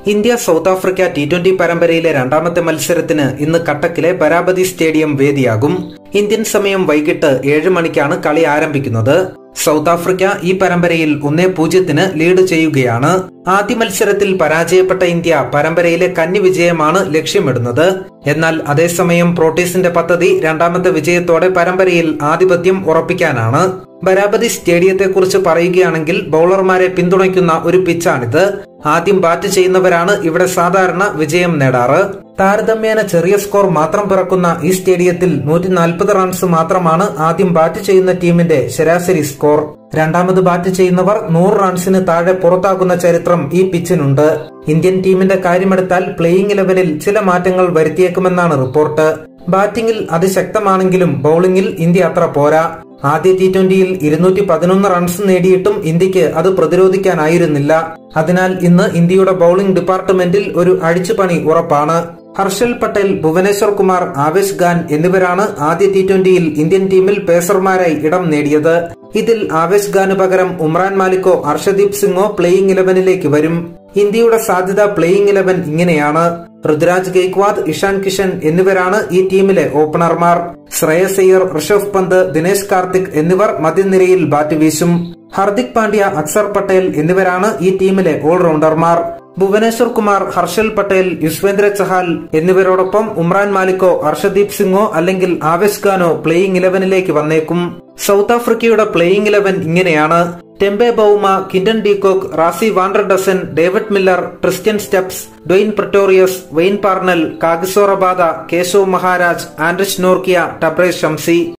India south Africa T20 പരമ്പരയിലെ രണ്ടാമത്തെ മത്സരത്തിന് ഇന്ന് കട്ടക്കിലെ ബരാബതി സ്റ്റേഡിയം വേദിയാകും. ഇന്ത്യൻ സമയം വൈകിട്ട് 7 മണിക്കാണ് കളി ആരംഭിക്കുന്നത്. സൗത്ത് ആഫ്രിക്ക ഈ പരമ്പരയിൽ 1-0 ലീഡ് ചെയ്യുകയാണ്. ആദ്യ മത്സരത്തിൽ പരാജയപ്പെട്ട ഇന്ത്യ പരമ്പരയിലെ കന്നി വിജയമാണ് ലക്ഷ്യമിടുന്നത്. എന്നാൽ അതേസമയം പ്രോട്ടീസിന്റെ പദ്ധതി രണ്ടാമത്തെ വിജയത്തോടെ പരമ്പരയിൽ ആധിപത്യം ഉറപ്പിക്കാനാണ്. ബരാബതി സ്റ്റേഡിയത്തെക്കുറിച്ച് പറയുകയാണെങ്കിൽ ബൌളർമാരെ പിന്തുണയ്ക്കുന്ന ഒരു പിച്ചാണിത്. ആദ്യം ബാറ്റ് ചെയ്യുന്നവരാണ് ഇവിടെ സാധാരണ വിജയം നേടാറ്. താരതമ്യേന ചെറിയ സ്കോർ മാത്രം പിറക്കുന്ന ഈ സ്റ്റേഡിയത്തിൽ 140 റൺസ് മാത്രമാണ് ആദ്യം ബാറ്റ് ചെയ്യുന്ന ടീമിന്റെ ശരാശരി സ്കോർ. രണ്ടാമത് ബാറ്റ് ചെയ്യുന്നവർ 100 റൺസിന് താഴെ പുറത്താക്കുന്ന ചരിത്രം ഈ പിച്ചിനുണ്ട്. ഇന്ത്യൻ ടീമിന്റെ കാര്യമെടുത്താൽ പ്ലേയിംഗ് 11-ൽ ചില മാറ്റങ്ങൾ വരുത്തിയേക്കുമെന്നാണ് റിപ്പോർട്ട്. ബാറ്റിംഗിൽ അതിശക്തമാണെങ്കിലും ബൌളിംഗിൽ ഇന്ത്യ അത്ര പോരാ. ആദ്യ T20-യിൽ 211 റൺസ് നേടിയിട്ടും ഇന്ത്യക്ക് അത് പ്രതിരോധിക്കാനായിരുന്നില്ല. അതിനാൽ ഇന്ന് ഇന്ത്യയുടെ ബൌളിംഗ് ഡിപ്പാർട്ട്മെന്റിൽ ഒരു അഴിച്ചുപണി ഉറപ്പാണ്. ഹർഷൽ പട്ടേൽ, ഭുവനേശ്വർ കുമാർ, ആവേശ് ഖാൻ എന്നിവരാണ് ആദ്യ T20-യിൽ ഇന്ത്യൻ ടീമിൽ പേസർമാരായി ഇടം നേടിയത്. ഇതിൽ ആവേശ് ഖാന് പകരം ഉമ്രാൻ മാലിക്കോ അർഷദീപ് സിംഗോ പ്ലേയിംഗ് 11-ലേക്ക് വരും. ഇന്ത്യയുടെ സാധ്യത പ്ലേയിംഗ് 11 ഇങ്ങനെയാണ്: ഋതുരാജ് ഗെയ്ക്വാദ്, ഇഷാൻ കിഷൻ എന്നിവരാണ് ഈ ടീമിലെ ഓപ്പണർമാർ. ശ്രേയസ് അയ്യർ, ഋഷഭ് പന്ത്, ദിനേശ് കാർത്തിക് എന്നിവർ മധ്യനിരയിൽ ബാറ്റ് വീശും. ഹർദിക് പാണ്ഡ്യ, അക്സർ പട്ടേൽ എന്നിവരാണ് ഈ ടീമിലെ ഓൾറൗണ്ടർമാർ. ഭുവനേശ്വർ കുമാർ, ഹർഷൽ പട്ടേൽ, യുസ്വേന്ദ്ര ചഹാൽ എന്നിവരോടൊപ്പം ഉമ്രാൻ മാലിക്കോ, അർഷദീപ് സിംഗോ അല്ലെങ്കിൽ ആവേശ് ഖാനോ പ്ലേയിംഗ് 11-ലേക്ക് വന്നേക്കും. സൗത്ത് ആഫ്രിക്കയുടെ പ്ലേയിംഗ് 11 ഇങ്ങനെയാണ്: Temba Bavuma, Quinton de Kock, Rassie van der Dussen, David Miller, Tristan Stubbs, Dwaine Pretorius, Wayne Parnell, Kagiso Rabada, Keshav Maharaj, Anrich Nortje, Tabraiz Shamsi.